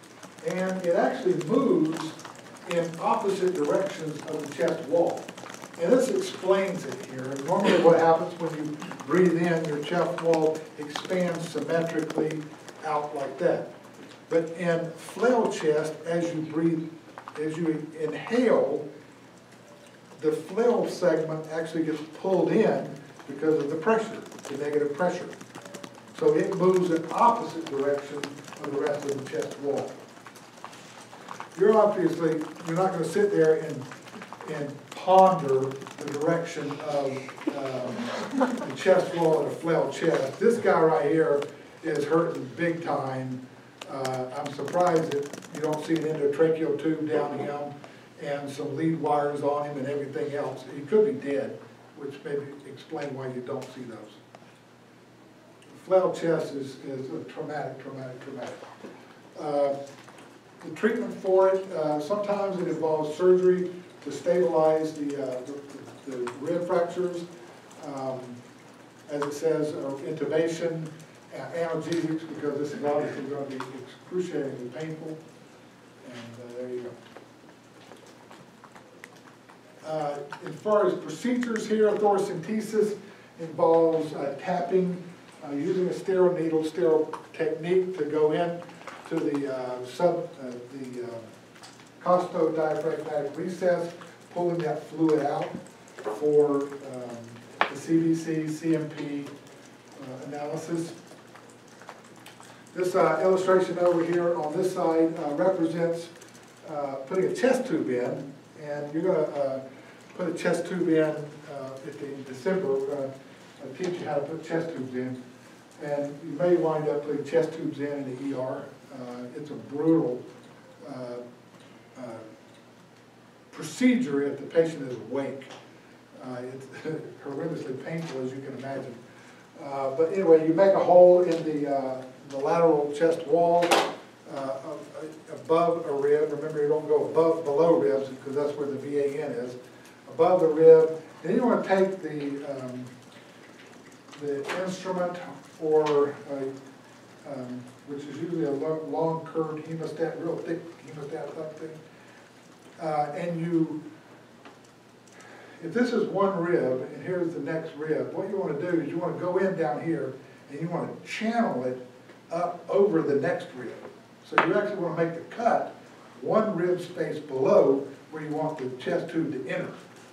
And it actually moves in opposite directions of the chest wall. And this explains it here. Normally what happens when you breathe in, your chest wall expands symmetrically out like that. But in flail chest, as you breathe, as you inhale, the flail segment actually gets pulled in because of the pressure, the negative pressure. So it moves in opposite direction of the rest of the chest wall. You're obviously, you're not going to sit there and, and ponder the direction of um, the chest wall and a flail chest. This guy right here is hurting big time. Uh, I'm surprised that you don't see an endotracheal tube down him and some lead wires on him and everything else. He could be dead, which maybe explain why you don't see those. Flail chest is, is a traumatic, traumatic, traumatic. Uh, the treatment for it, uh, sometimes it involves surgery to stabilize the, uh, the, the rib fractures. Um, as it says, uh, intubation, uh, analgesics, because this is obviously going to be excruciatingly painful. And uh, there you go. Uh, as far as procedures here, thoracentesis involves uh, tapping, uh, using a sterile needle, sterile technique to go in to the uh, sub, uh, the uh, costodiaphragmatic recess, pulling that fluid out for um, the C B C, C M P uh, analysis. This uh, illustration over here on this side uh, represents uh, putting a chest tube in, and you're going to uh, put a chest tube in uh, at the, in December. We're going to teach you how to put chest tubes in, and you may wind up putting chest tubes in in the E R. Uh, it's a brutal uh, uh, procedure if the patient is awake. Uh, it's horrendously painful, as you can imagine. Uh, but anyway, you make a hole in the, uh, the lateral chest wall uh, above a rib. Remember, you don't go above, below ribs, because that's where the V A N is. Above the rib. And then you want to take the, um, the instrument for, uh, um, which is usually a long, long curved hemostat, real thick hemostat type thing. Uh, and you, if this is one rib, and here's the next rib, what you want to do is you want to go in down here, and you want to channel it up over the next rib. So you actually want to make the cut one rib space below where you want the chest tube to enter.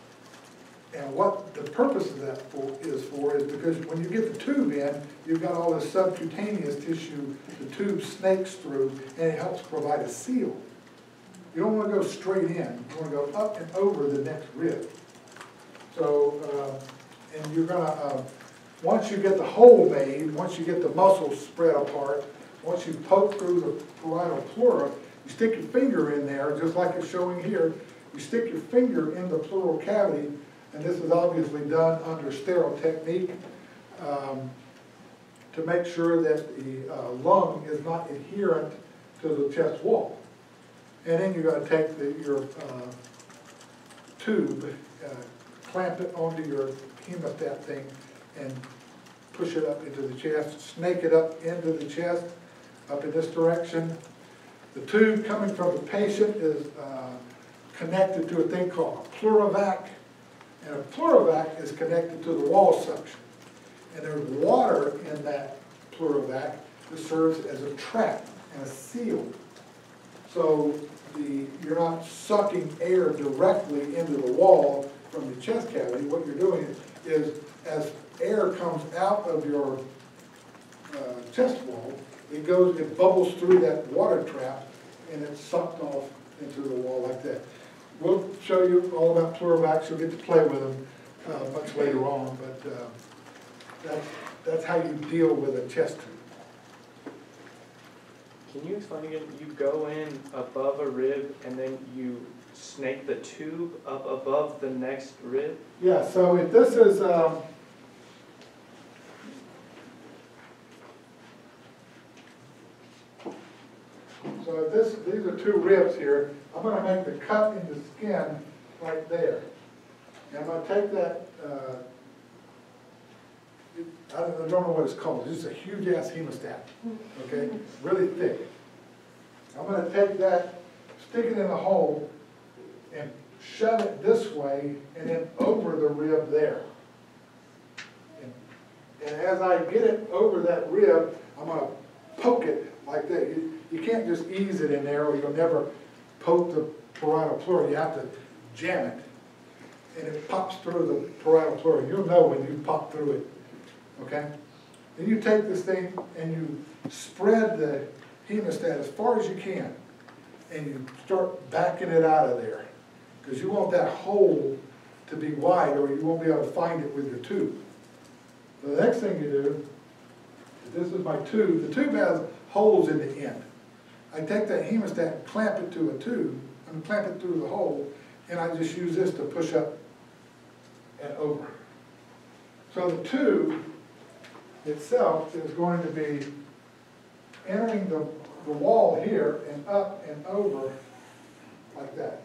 And what the purpose of that for, is for is because when you get the tube in, you've got all this subcutaneous tissue the tube snakes through, and it helps provide a seal. You don't want to go straight in. You want to go up and over the next rib. So, uh, and you're going to, uh, once you get the hole made, once you get the muscles spread apart, once you poke through the parietal pleura, you stick your finger in there, just like it's showing here. You stick your finger in the pleural cavity, and this is obviously done under sterile technique um, to make sure that the uh, lung is not adherent to the chest wall. And then you're going to take the, your uh, tube, uh, clamp it onto your hemostat thing, and push it up into the chest, snake it up into the chest, up in this direction. The tube coming from the patient is uh, connected to a thing called a pleurovac, and a pleurovac is connected to the wall suction. And there's water in that pleurovac that serves as a trap and a seal. So the, you're not sucking air directly into the wall from the chest cavity. What you're doing is, as air comes out of your uh, chest wall, it goes, it bubbles through that water trap, and it's sucked off into the wall like that. We'll show you all about pleurovacs. You'll get to play with them uh, much later on, but uh, that's, that's how you deal with a chest tube. Can you explain again? You go in above a rib and then you snake the tube up above the next rib? Yeah, so if this is, um, so if this, these are two ribs here, I'm going to make the cut in the skin right there. And I'm going to take that, uh, I don't, I don't know what it's called, it's just a huge ass hemostat, okay, really thick. I'm going to take that, stick it in the hole, and shove it this way and then over the rib there. And, and as I get it over that rib, I'm gonna poke it like that. You, you can't just ease it in there or you'll never poke the parietal pleura. You have to jam it. And it pops through the parietal pleura. You'll know when you pop through it, okay? Then you take this thing and you spread the hemostat as far as you can. And you start backing it out of there. Because you want that hole to be wide or you won't be able to find it with your tube. So the next thing you do, this is my tube. The tube has holes in the end. I take that hemostat and clamp it to a tube, and clamp it through the hole, and I just use this to push up and over. So the tube itself is going to be entering the, the wall here and up and over like that.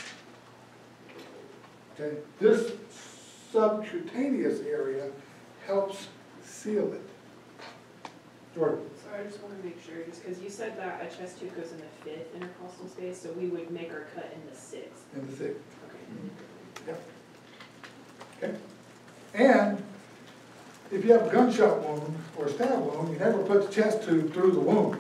Okay, this subcutaneous area helps seal it. Jordan? So I just want to make sure, just because you said that a chest tube goes in the fifth intercostal space, so we would make our cut in the sixth. In the sixth. Okay. Yep. Okay. And if you have a gunshot wound or a stab wound, you never put the chest tube through the wound.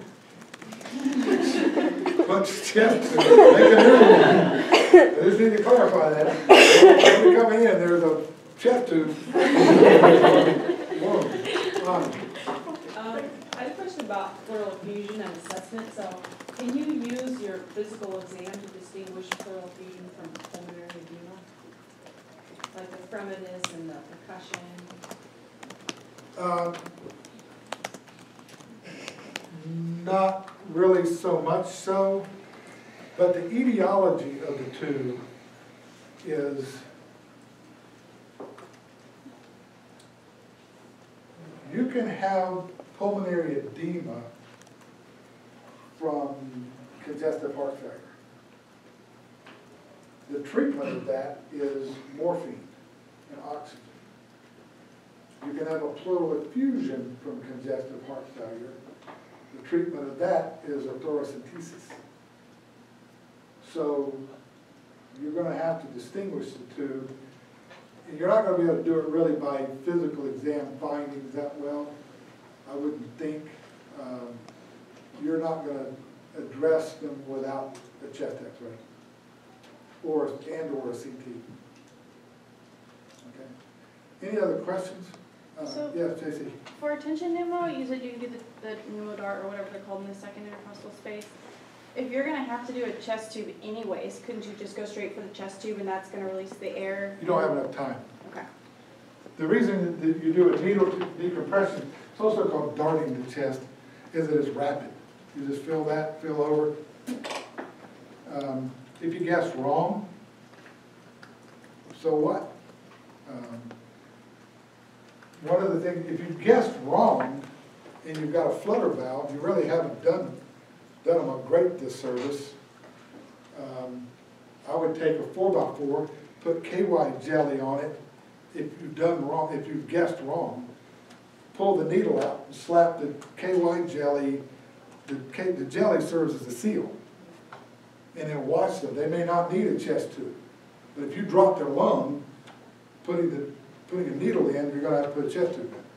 Put the chest tube, make a new wound. I just need to clarify that. When you're coming in, there's a chest tube. Wound. Um, Um, I had a question about pleural effusion and assessment. So, can you use your physical exam to distinguish pleural effusion from pulmonary edema? Like the fremitus and the percussion? Um, not really so much so, but the etiology of the two is you can have pulmonary edema from congestive heart failure. The treatment of that is morphine and oxygen. You can have a pleural effusion from congestive heart failure. The treatment of that is a thoracentesis. So you're going to have to distinguish the two. And you're not going to be able to do it really by physical exam findings that well. I wouldn't think. Um, you're not going to address them without a chest x-ray or and or a C T. Okay. Any other questions? Uh, So- yes, J C. For tension pneumo, you said you can do the, the pneumodart or whatever they're called in the second intercostal space. If you're gonna have to do a chest tube anyways, couldn't you just go straight for the chest tube and that's gonna release the air? You don't have enough time. Okay. The reason that you do a needle decompression, it's also called darting the chest, is that it's rapid. You just feel that, feel over. Um, if you guess wrong, so what? Um, one of the things, if you guessed wrong and you've got a flutter valve, you really haven't done, done them a great disservice. Um, I would take a four by four, put K Y jelly on it. If you've done wrong, if you've guessed wrong, pull the needle out and slap the K Y jelly. The, K, the jelly serves as a seal. And then watch them. They may not need a chest tube. But if you drop their lung, putting, the, putting a needle in, you're going to have to put a chest tube in.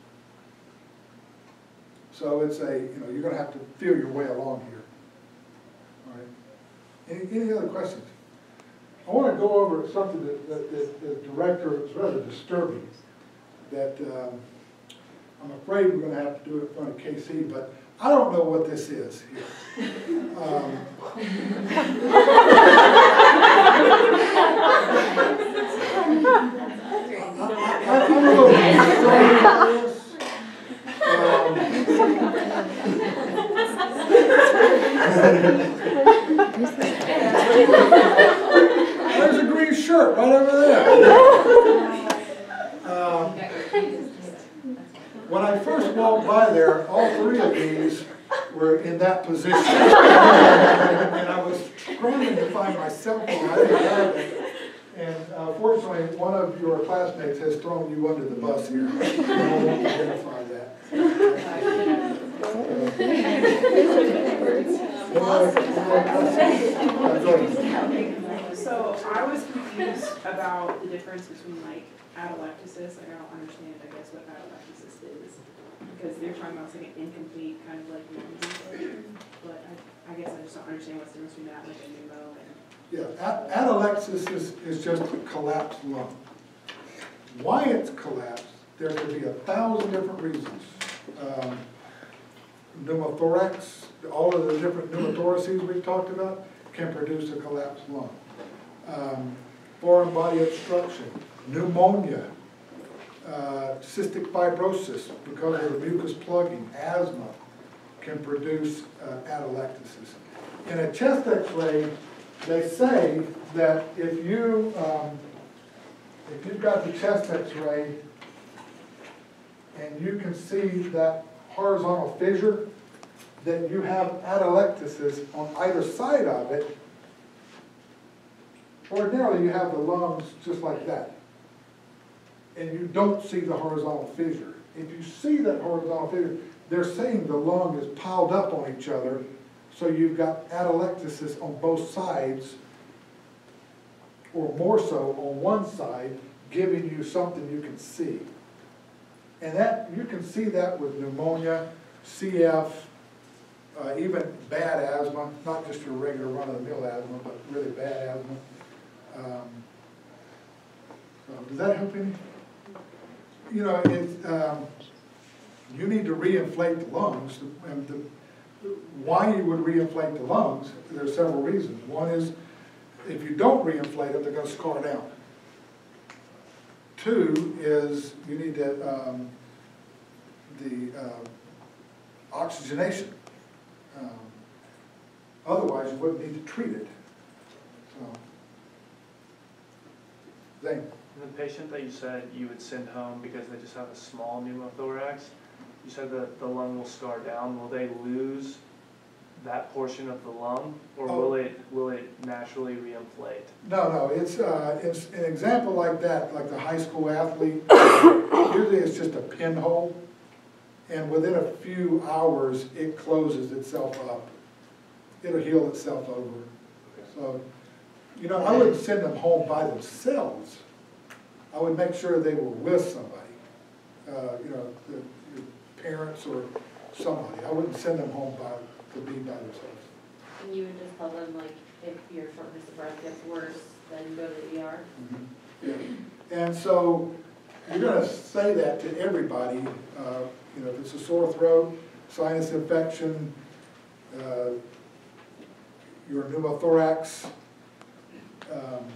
So it's a, you know, you're going to have to feel your way along here. All right. Any, any other questions? I want to go over something that, that, that the director is rather disturbing, that um, I'm afraid we're going to have to do it in front of K C, but I don't know what this is here. Um, I, I'm a little concerned about this. Um, There's a green shirt right over there. Um, when I first walked by there, all three of these were in that position. And I was scrambling to find my cell phone. I didn't have it. And uh, fortunately, one of your classmates has thrown you under the bus here. I won't identify that. So I was confused about the difference between like atelectasis, like I don't understand, I guess, what atelectasis is. Because they're talking about like an incomplete kind of like lung disease. But I, I guess I just don't understand what's the difference between that and like a pneumo and. Yeah, a- atelectasis is, is just a collapsed lung. Why it's collapsed, there could be a thousand different reasons. Um, pneumothorax, all of the different pneumothoraces we've talked about can produce a collapsed lung. Um, foreign body obstruction, pneumonia, uh, cystic fibrosis because of the mucus plugging, asthma can produce uh, atelectasis. In a chest x-ray, they say that if you, um, if you've got the chest x-ray and you can see that horizontal fissure, that you have atelectasis on either side of it. Ordinarily, you have the lungs just like that, and you don't see the horizontal fissure. If you see that horizontal fissure, they're saying the lung is piled up on each other, so you've got atelectasis on both sides, or more so on one side, giving you something you can see. And that, you can see that with pneumonia, C F, uh, even bad asthma, not just your regular run-of-the-mill asthma, but really bad asthma. Um, so does that help any? You know, it's, um, you need to reinflate the lungs, and the, why you would reinflate the lungs, there are several reasons. One is, if you don't reinflate them, they're going to scar down. Two is, you need to, um, the uh, oxygenation. Um, otherwise, you wouldn't need to treat it. So, Zane? The patient that you said you would send home because they just have a small pneumothorax, you said that the lung will scar down. Will they lose that portion of the lung, or Oh. will it will it naturally reinflate? No, no, it's, uh, it's an example like that, like the high school athlete, usually it's just a pinhole, and within a few hours, it closes itself up. It'll heal itself over. So, you know, I wouldn't send them home by themselves. I would make sure they were with somebody, uh, you know, the, your parents or somebody. I wouldn't send them home by, to be by themselves. And you would just tell them, like, if your shortness of breath gets worse, then go to the E R? Mm-hmm. Yeah. And so you're going to say that to everybody. Uh, you know, if it's a sore throat, sinus infection, uh, your pneumothorax, um,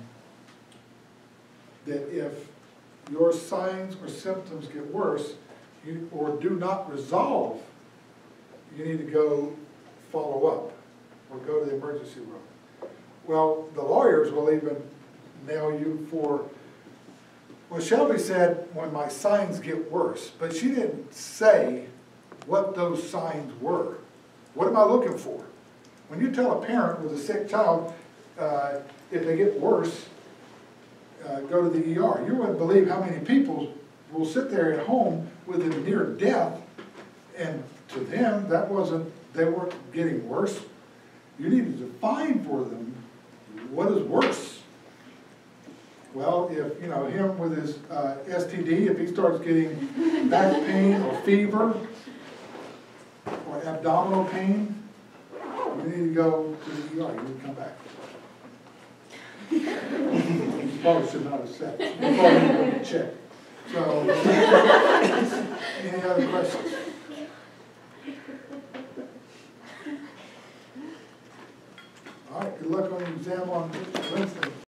that if your signs or symptoms get worse, you, or do not resolve, you need to go follow up or go to the emergency room. Well, the lawyers will even nail you for, well, Shelby said, when my signs get worse, but she didn't say what those signs were. What am I looking for? When you tell a parent with a sick child, uh, if they get worse, uh, go to the E R. You wouldn't believe how many people will sit there at home with a near death, and to them, that wasn't, they weren't getting worse. You needed to define for them what is worse. Well, if, you know, him with his uh, S T D, if he starts getting back pain or fever or abdominal pain, you need to go to the E R. You need to come back. You probably should not have said. You probably need to check. So, any other questions? All right, good luck on the exam on Wednesday.